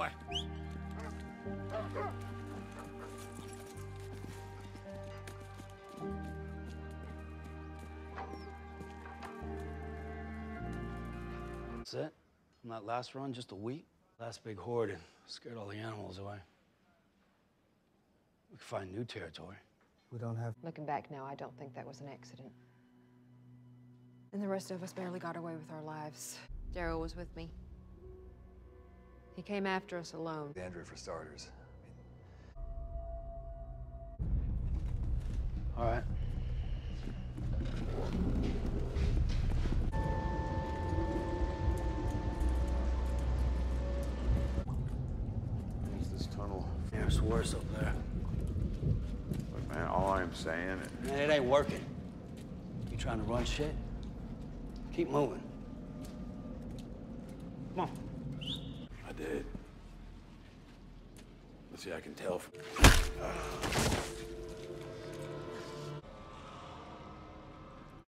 boy. That's it? From that last run, just a week? Last big horde and scared all the animals away. We could find new territory. We don't have... Looking back now, I don't think that was an accident. And the rest of us barely got away with our lives. Daryl was with me. He came after us alone. Andrew, for starters. All right. Where's this tunnel? Yeah, it's worse up there. Look, man, all I'm saying is... Man, it ain't working. You trying to run shit? Keep moving. Come on. I did. Let's see, I can tell from...